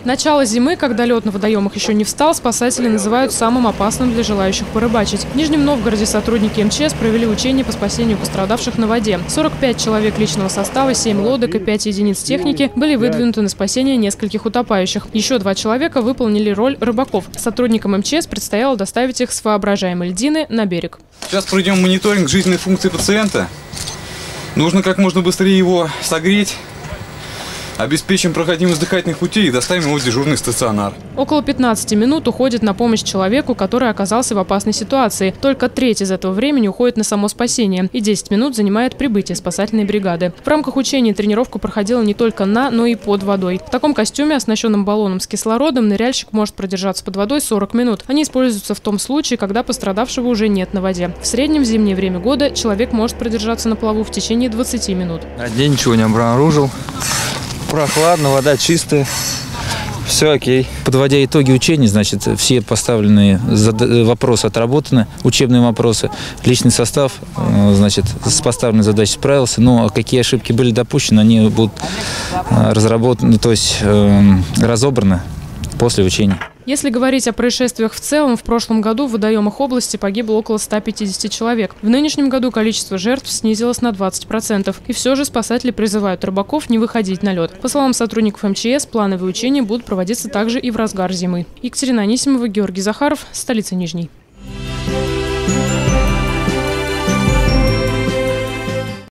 Начало зимы, когда лед на водоемах еще не встал, спасатели называют самым опасным для желающих порыбачить. В Нижнем Новгороде сотрудники МЧС провели учения по спасению пострадавших на воде. 45 человек личного состава, 7 лодок и 5 единиц техники были выдвинуты на спасение нескольких утопающих. Еще 2 человека выполнили роль рыбаков. Сотрудникам МЧС предстояло доставить их с воображаемой льдины на берег. Сейчас пройдем мониторинг жизненной функции пациента. Нужно как можно быстрее его согреть. Обеспечим проходимость дыхательных путей и доставим его в дежурный стационар. Около 15 минут уходит на помощь человеку, который оказался в опасной ситуации. Только треть из этого времени уходит на само спасение. И 10 минут занимает прибытие спасательной бригады. В рамках учений тренировка проходила не только на, но и под водой. В таком костюме, оснащенном баллоном с кислородом, ныряльщик может продержаться под водой 40 минут. Они используются в том случае, когда пострадавшего уже нет на воде. В среднем в зимнее время года человек может продержаться на плаву в течение 20 минут. На дне ничего не обнаружил. Прохладно, вода чистая, все окей. Подводя итоги учений, значит, все поставленные вопросы отработаны, учебные вопросы. Личный состав, значит, с поставленной задачей справился. Но какие ошибки были допущены, они будут разработаны, то есть разобраны после учений. Если говорить о происшествиях в целом, в прошлом году в водоемах области погибло около 150 человек. В нынешнем году количество жертв снизилось на 20%. И все же спасатели призывают рыбаков не выходить на лед. По словам сотрудников МЧС, плановые учения будут проводиться также и в разгар зимы. Екатерина Анисимова, Георгий Захаров, столица Нижней.